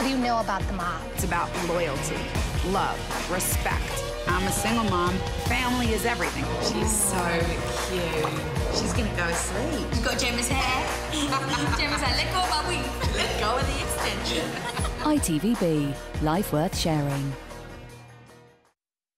What do you know about the mob? It's about loyalty, love, respect. I'm a single mom. Family is everything. She's so cute. She's gonna go to sleep. You got Gemma's hair. Gemma's hair. Let go of my weave. Let go of the extension. ITVBe. Life worth sharing.